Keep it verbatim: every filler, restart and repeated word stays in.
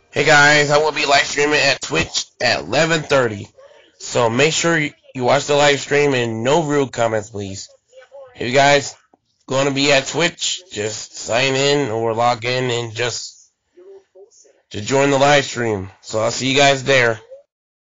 Hey guys, I will be live streaming at Twitch at eleven thirty. So make sure you, you watch the live stream and no rude comments, please. If you guys going to be at Twitch, just sign in or log in and just to join the live stream. So I'll see you guys there.